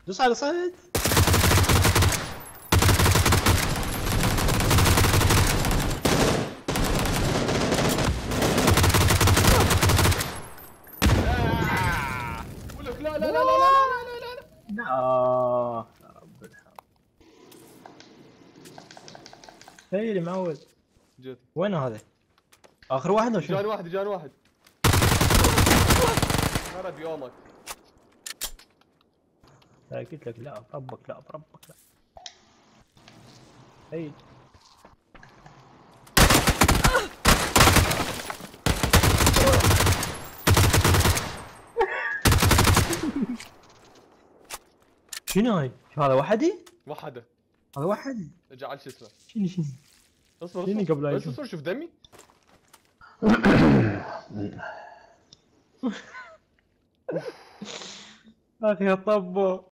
دوس على صيد. بقول لك لا لا لا لا لا لا لا لا. لا يا رب الحول. هي اللي معود. جيت. وين هذا؟ اخر واحد ولا جاني شنو؟ واحد جاني واحد. خرب يومك. لا قلت لك لا بربك لا بربك لا. هي شنو هاي؟ شو هذا وحدي؟ وحده. هذا وحدي. اجعل شو اسمه. شنو؟ اصبر شنو اصبر قبل لا بس يشوف؟ اصبر شوف دمي. اخي يا طبو.